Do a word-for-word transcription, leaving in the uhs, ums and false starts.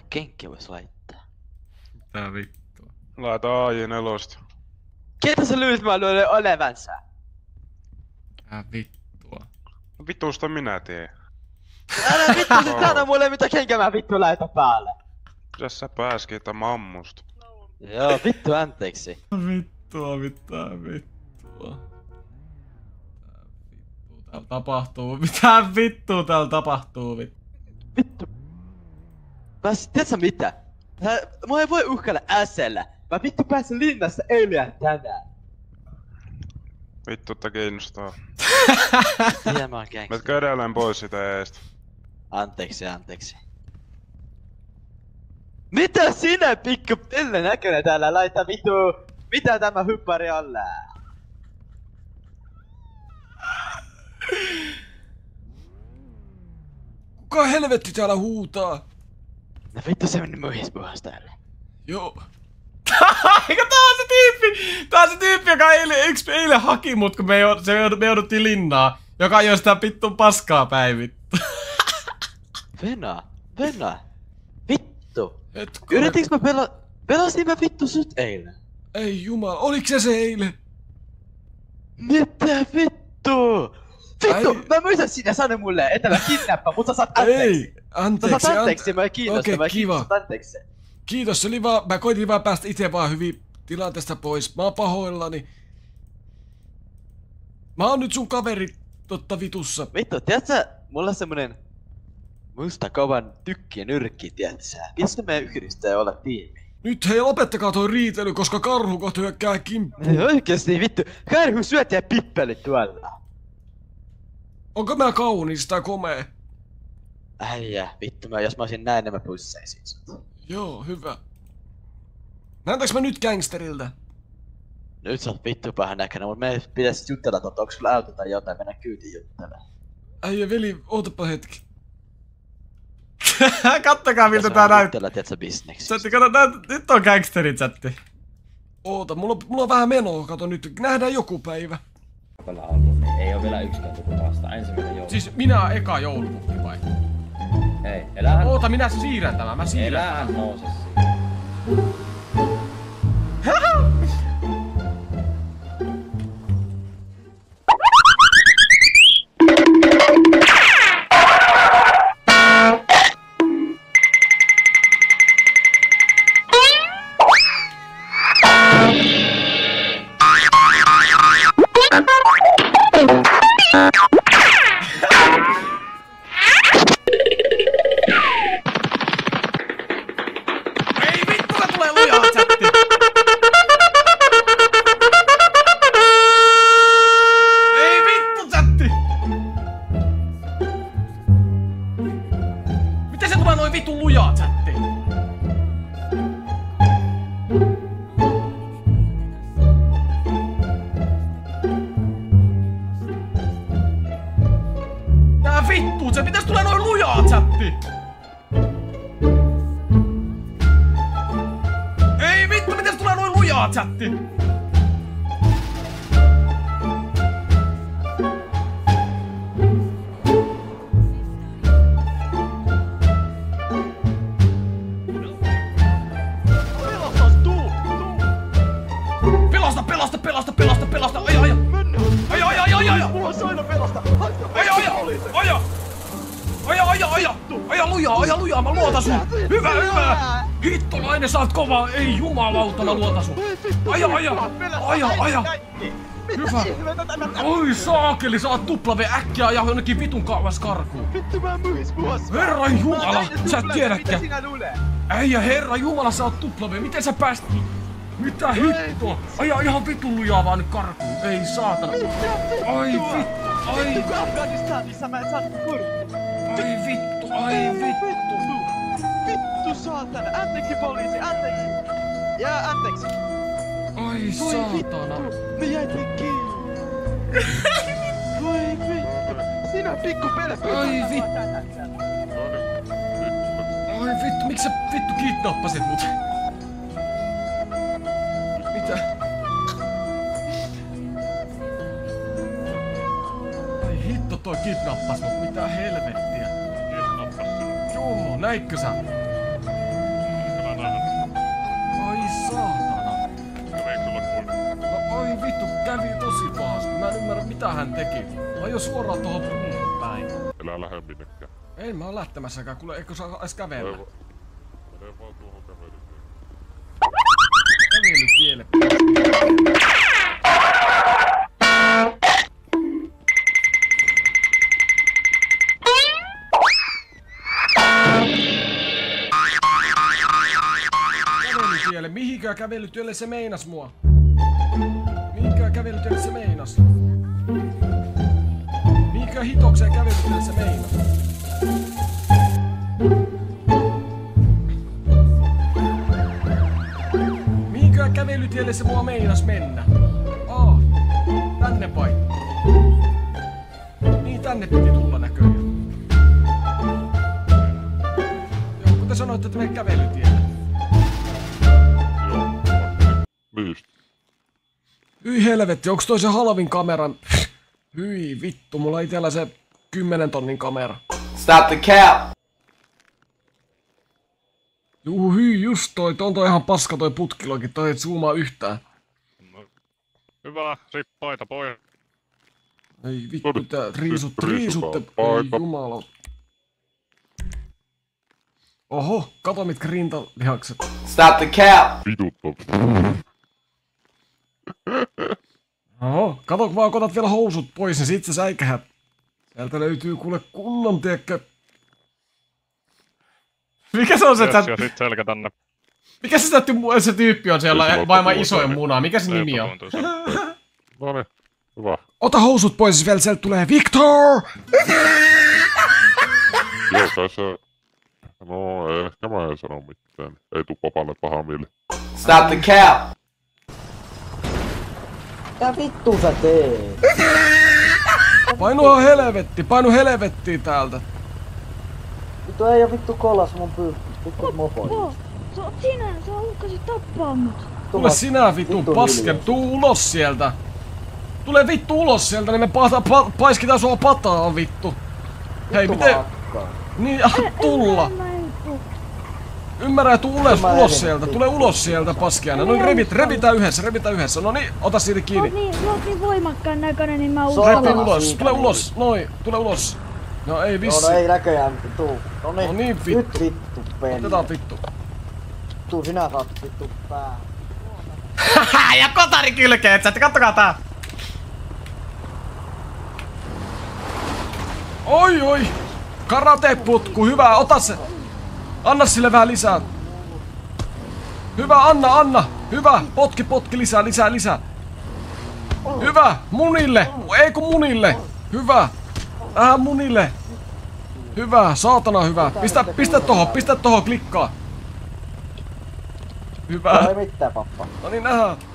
kenkkiä vois laittaa. Mitä vittua? Laita A J neljä. Ketä sä luulit mä luulen olevansa? Mitä vittua? Vitusta minä teen. Älä vittu sit sano mulle mitä kenkä mä vittu laitan päälle. Mitäs sä pääskin mammusta? Joo, vittu anteeksi. Vittua, mitä vittua? Mitä vittua täällä tapahtuu? Mitä vittua täällä tapahtuu? Vittu. Vittu. Mä sit tiedät sä mitä? Mä, mä ei voi uhkailla äsellä. Mä vittu pääsin linnassa eilen tänään. Vittu, että kiinnostaa. Tiedä mä oon gangsta. Metkö edelleen pois sitä eestä? Anteeksi, anteeksi. Mitä sinä pikku pelle näköinen täällä laita vittu? Mitä tämä hyppari alla? Kuka helvetti täällä huutaa? No vittu se meni muhis puhas täällä. Joo. Eikö tää on se tyyppi? Tää on se tyyppi, joka eilen, yksi eilen haki mut, kun me, joud, se joud, me jouduttiin linnaan. Joka ajoi sitä vittun paskaa päin vittu. Venä, Venä. Vittu. Hetkinen. Yritinkö mä pela... Pelasin mä vittu sut eilen? Ei jumala, oliks se se eilen? Mitä vittu? Vittu, Ai. mä muistan sinä sano mulle, että mä kidnappaan, mut sä saat anteeksi. Ei, anteeksi. Sä saat anteeksi, mä en kiinnosta, Okei, mä kiva. kiinnostat anteeksi. Kiitos, se oli vaan, mä koitin vaan päästä itse vaan hyvin tilanteesta pois. Mä oon pahoillani. Mä oon nyt sun kaveri totta vitussa. Vittu, tiedätkö, mulla on semmonen musta kovan tykki ja nyrkki, tiedätkö sä? Pitäisikö meidän yhdistää ja olla tiimi? Nyt hei, lopettakaa toi riitely, koska karhu kohta hyökkää kimppuun. Oikeesti vittu, karhu syöt ja pippeli tuolla. Onko mä kaunis tai komea? Äijä, vittu mä, jos mä olisin näin, niin mä pussaisin sut. Joo, hyvä. Näytäks mä nyt gangsteriltä? Nyt sä oot vittu pahan näköinen, mut meidän pitäis jutella totta, onks sulla auto tai jotain, mennä kyytiin juttelemaan. Äijä veli, ootapa hetki. Kattokaa miltä tää näyttää. Jutella, tiedätkö, bisneksistä. Chatti, kato, nää, nyt on gangsterin chatti. Oota, mulla on, mulla on vähän menoa, kato nyt. Nähdään joku päivä. Albumi. Ei oo vielä yksikään tullut vasta. Ensimmäinen joulu. Siis minä oon eka joulupukki vai? Ei, elähän... Oota, minä siirrän tämän, mä siirrän. Elähän nouse siihen. Ei vittu, se tulee lujaa chatti! Ei vittu chatti! Miten se tulee noin vittu lujaa chatti? Tää vittu, se pitäis tulee noin lujaa chatti! Ei vittu, miten se tulee noin lujaa chatti? Pelasta, pelasta, pelasta, pelasta, pelasta, aja, aja! Aja, aja, aja, aja, aja! Mulla on aina pelasta! Aja, aja, aja! Aja, aja, aja! Aja lujaa, aja lujaa, mä luotan sun! Hyvä, hyvä! Hittolainen, sä oot kova! Ei jumalauta, mä luotan sun! Aja, aja! Aja, aja! Hyvä! Oi saakeli, sä oot tupla V äkkiä ajaa jonnekin vitun kauas karkuun! Vittu mä muhis puhas! Herra jumala, sä et tiedäkään! Mitä sinä luulet? Äijä herra jumala, sä oot tupla V, miten sä pääst? Mitä hittoa? Aja ihan vitun lujaa vaan nyt karkuun, ei saatana! Ai vittu, ai Vittu kun Afganistanissa mä en saanut kurkku! Ai vittu, ai vittu! Vittu saatana! Anteeksi poliisi, anteeksi! Jaa, anteeksi! Ai Voi saatana! vittu! Me jäitiin kiinni! Voi vittu! Sinä pikku pelpä! Ai vittu! Ai vittu, miksi sä vittu kidnappasit mut? Mitä? Ai hitto toi kidnappas mut, mitä helvettiä? Kidnappas sinut. Joo, näitkö sä? saatana. Käviikö sulla kuin? No oi vittu, kävi tosi pahasti. Mä en ymmärrä mitä hän teki. Ajo suoraan tohon puuhun päin. Elää lähde minnekään. Ei mä oon lähtemässäkään, kuule eikö saa edes kävellä? Mene mene vaan tuohon kävelytielle. Kävelytielle. Kävelytielle, mihinkään kävelytielle se meinas mua? Mihinkään kävelytielle se meinas? Mihinkään hitokseen kävelytielle se meinas? Mihinkään kävelytielle se mua meinas mennä? Aa, tänne vai? Niin tänne piti tulla näköjään. Joo, kun te sanoitte, että mene kävelytielle. Joo, niistä. Hyi helvetti, onks toi se halvin kamera? Hyi vittu, mulla on itellä se kymmenen tonnin kamera. Stop the cap! Juu, hyi, just toi, on toi ihan paska toi putkilokin, toi et zoomaa yhtään. No, hyvä, rippaita pois. Ei vittu, Noniin, tää riisut, nyt riisutte, riisutaan ei paita. jumala. Oho, kato mitkä rintalihakset. Stop the cap! Vitutto. Oho, kato vaan, kun otat vielä housut pois, niin sit sä säikähät. Sieltä löytyy kuule kunnon, tiekkö. Mikä se on se, Yes, että ja sit selkä tänne. mikä se, se, ty- se tyyppi on siellä Ei sulla maailman tulla isoin tänne. muna? Mikä se Ei nimi on? tulla tänne. Noniin, hyvä. Ota housut pois, siis vielä sieltä tulee Victor! Joo, kai se... No, ehkä mä en sano mitään. Ei tuu papalle paha mieli. Stop the cap! Mitä vittu sä teet? Painu helvetti, painu helvettiin täältä. Vittu ei oo vittu kolas mun pyy... Vittu mopo. Oo, sä oot sinä, sä uhkasit tappaa mut. Tule sinä vittu pasken, tuu ulos sieltä. Tule vittu ulos sieltä, niin me pa- pa- paiskitaan sua pataa vittu. Hei, miten... Niin, ah, tulla. En mä en tuu. Ymmärrä, tuu ulos, ulos sieltä, tule ulos sieltä paskiaina. No niin, revit, revitään yhdessä, revitään yhdessä. No niin, ota siitä Sä kiinni. oot niin, sä oot niin voimakkaan näköinen, niin mä Repi uskallan. ulos, tule ulos, noin, tule ulos. No ei Joo, vissi. no ei näköjään tuu. No niin, No niin, nyt vittu. vittu peli. Otetaan vittu. Tuu sinä saat vittu pää. Haha, ja kotari kylkeet, että kattokaa tää. Oi oi. Karateputku, hyvä, ota se. Anna sille vähän lisää. Hyvä, anna, anna. Hyvä, potki, potki, lisää, lisää, lisää. Hyvä, munille. Ei kun munille. Hyvä. Vähän munille. Hyvä, saatana hyvä. Pistä, pistä tohon, pistä tohon, klikkaa. Hyvä. Ei mitään pappa. No niin, nähdään.